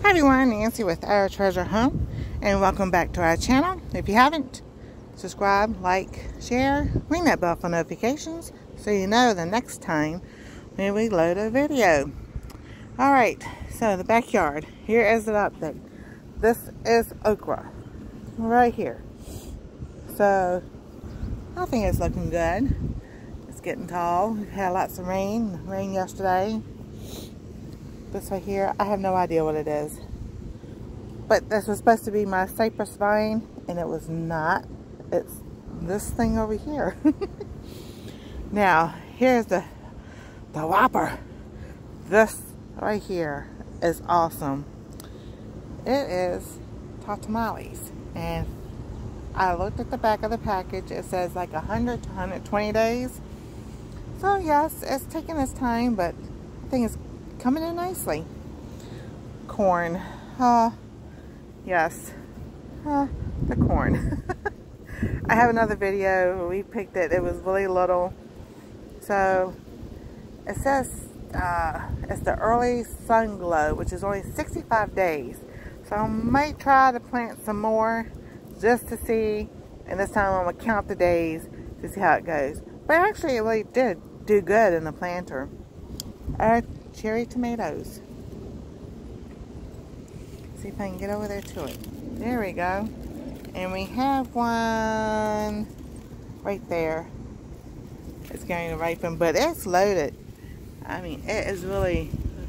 Hi everyone, Nancy with Our Treasure Home, and welcome back to our channel. If you haven't, subscribe, like, share, ring that bell for notifications so you know the next time when we load a video. Alright, so the backyard. Here is the update. This is okra right here. So I think it's looking good. It's getting tall. We've had lots of rain yesterday. This right here, I have no idea what it is. But this was supposed to be my cypress vine, and it was not. It's this thing over here. Now, here's the whopper. This right here is awesome. It is tamales. And I looked at the back of the package. It says like 100 to 120 days. So yes, it's taking its time, but I think it's coming in nicely. Corn. Yes. The corn. I have another video. We picked it. It was really little. So it says it's the early sun glow, which is only 65 days. So I might try to plant some more just to see. And this time I'm going to count the days to see how it goes. But actually it really did do good in the planter. Cherry tomatoes. See if I can get over there to it. There we go. And we have one right there. It's going to ripen, but it's loaded. I mean, it is really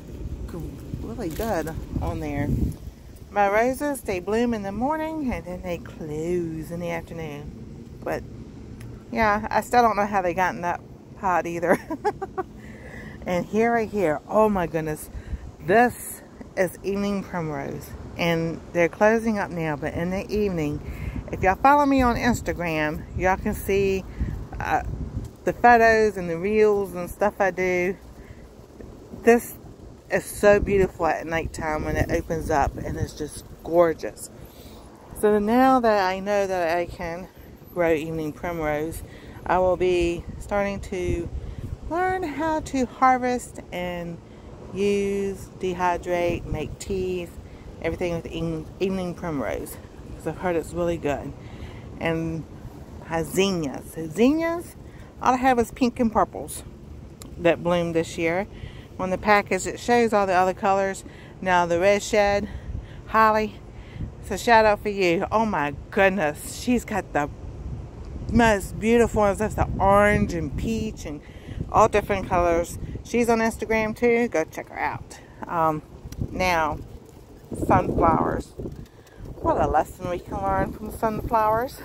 good on there. My roses, they bloom in the morning and then they close in the afternoon. But yeah, I still don't know how they got in that pot either. And here, right here, oh my goodness, this is evening primrose, and they're closing up now. But in the evening, if y'all follow me on Instagram, y'all can see the photos and the reels and stuff I do. This is so beautiful at nighttime when it opens up, and it's just gorgeous. So now that I know that I can grow evening primrose, I will be starting to learn how to harvest and use, dehydrate, make teas, everything with evening primrose, because I've heard it's really good. And zinnias. Zinnias, all I have is pink and purples that bloomed this year. On the package it shows all the other colors. Now the red shed, Holly, it's a shout out for you. Oh my goodness, she's got the most beautiful ones. That's the orange and peach and all different colors. She's on Instagram too. Go check her out. Now, sunflowers. What a lesson we can learn from sunflowers.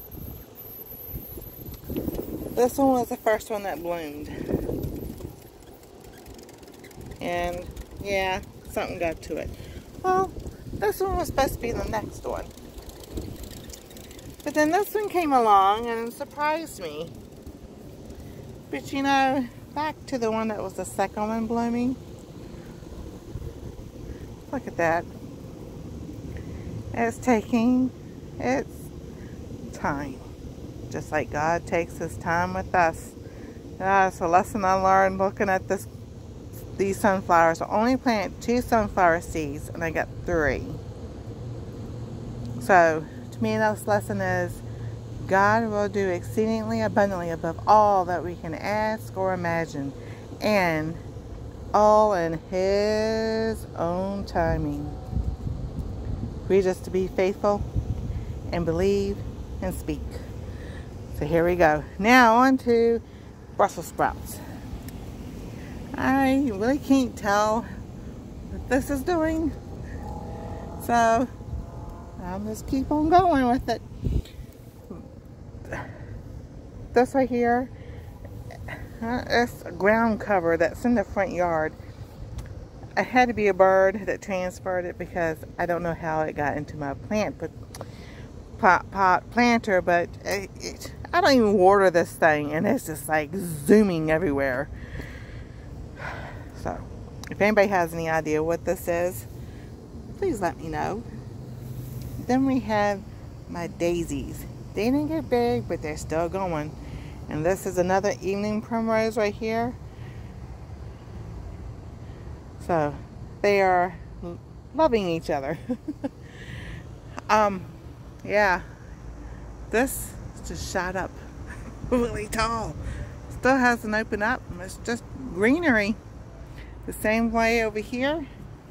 This one was the first one that bloomed. And yeah, something got to it. Well, this one was supposed to be the next one. But then this one came along and surprised me. But you know, back to the one that was the second one blooming. Look at that. It's taking its time. Just like God takes his time with us. That's a lesson I learned looking at these sunflowers. I only planted 2 sunflower seeds and I got 3. So, to me, this lesson is God will do exceedingly abundantly above all that we can ask or imagine, and all in his own timing. We just to be faithful and believe and speak. So here we go. Now on to Brussels sprouts. I really can't tell what this is doing, so I'll just keep on going with it. This right here, it's a ground cover that's in the front yard. It had to be a bird that transferred it because I don't know how it got into my pot planter, but I don't even water this thing and it's just like zooming everywhere. So if anybody has any idea what this is, please let me know. Then we have my daisies. They didn't get big, but they're still going. And this is another evening primrose right here. So they are loving each other. Yeah, this just shot up really tall. Still hasn't opened up. It's just greenery. The same way over here.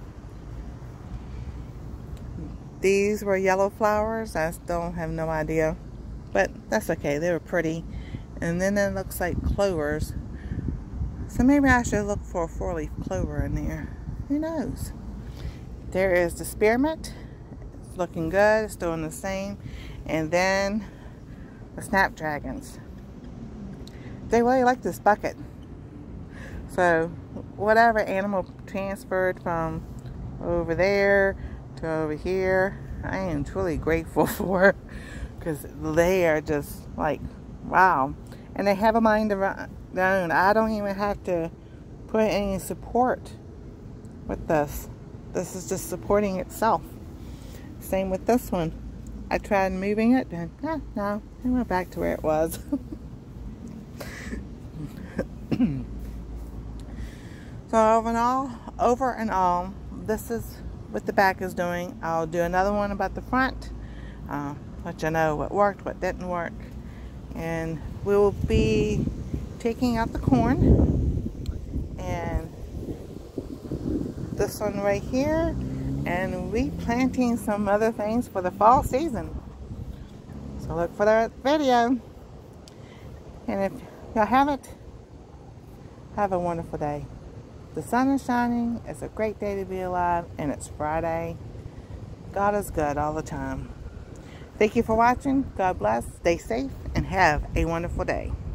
These were yellow flowers. I still have no idea, but that's okay. They were pretty. And then it looks like clovers. So maybe I should look for a 4-leaf clover in there. Who knows? There is the spearmint. It's looking good. It's doing the same. And then the snapdragons. They really like this bucket. So whatever animal transferred from over there to over here, I am truly grateful for, because they are just like, wow. And they have a mind of their own. I don't even have to put any support with this. This is just supporting itself. Same with this one. I tried moving it, and no, it went back to where it was. So over and all, this is what the back is doing. I'll do another one about the front, let you know what worked, what didn't work. And we will be taking out the corn and this one right here, and replanting some other things for the fall season. So look for that video. And if y'all haven't, have a wonderful day. The sun is shining. It's a great day to be alive, and it's Friday. God is good all the time. Thank you for watching. God bless. Stay safe and have a wonderful day.